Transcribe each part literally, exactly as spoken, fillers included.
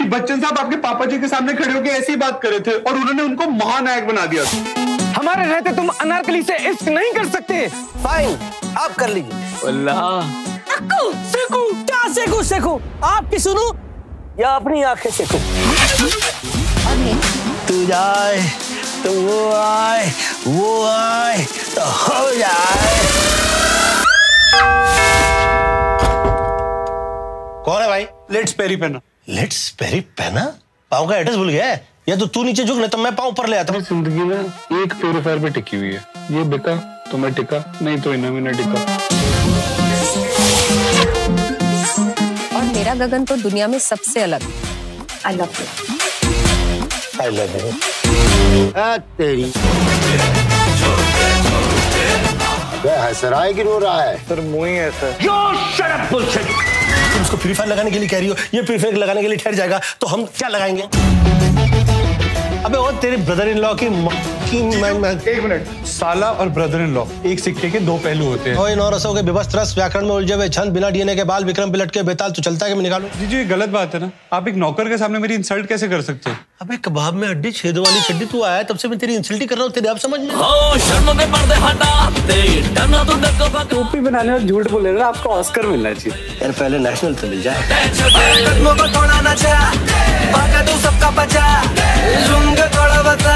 बच्चन साहब आपके पापा जी के सामने खड़े होकर ऐसी बात कर रहे थे और उन्होंने उनको महानायक बना दिया। हमारे रहते तुम अनारकली से इश्क नहीं कर सकते। फाइन, आप कर लीजिए। अक्कू, सेकू, क्या सेकू सेकू? आपकी सुनू या अपनी आंखें सेकू? तू जाए तो वो आए, वो आए तो हो जाए। कौन है भाई? लेट्स पेरी पहना। लेट्स पेरी पहना? पाँव का एड्रेस भूल गया है? या तो तू नीचे झुक, नहीं तो मैं पाँव ऊपर ले आता हूँ। जिंदगी में एक प्योरीफायर पे टिकी हुई है, ये बिका तो मैं टिका, नहीं तो इन्हें भी नहीं टिका। और मेरा गगन तो दुनिया में सबसे अलग। I love you. I love you. तेरी क्या है, सराय की रो रहा है? सर मुंह ही है सर। तुम उसको फ्री फायर लगाने के लिए कह रही हो, ये फ्री फायर लगाने के लिए ठहर जाएगा तो हम क्या लगाएंगे? अबे वो तेरे ब्रदर इन लॉ की की मैं, मैं... एक मिनट, साला और ब्रदर इन लॉ एक सिक्के के दो पहलू होते हैं। ओए नौ रसों के विवश रस, व्याकरण में उलझे हुए छंद, बिना डीएनए के बाल, विक्रम पिलट के बेताल, तो चलता है कि मैं निकालूं? जी जी, ये गलत बात है ना। आप एक नौकर के सामने मेरी इंसल्ट कैसे कर सकते हैं? अबे कबाब में हड्डी छेद वाली चड्डी, तू आया तब से मैं तेरी इंसल्ट ही कर रहा हूँ, तेरे आप समझ में? टोपी बनाने और झूठ बोले ना, आपको ऑस्कर मिलना चाहिए। यार पहले नेशनल तो मिल जाए। सबका बचा थोड़ा बता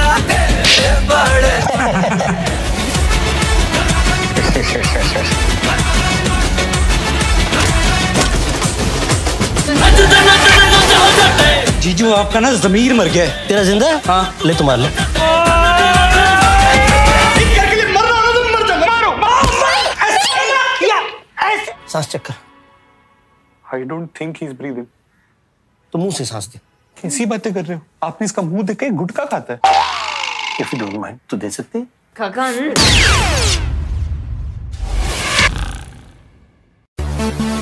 जीजू आपका ना जमीर मर गया है। तेरा जिंदा है? हाँ। ले तुम्हार ले। सांस चेक कर। I don't think he's breathing. तो मुंह से सांस दे। कैसी बातें कर रहे हो? आपने इसका मुंह देख के गुटखा खाता है। If you don't mind, तो दे सकते हैं? गगन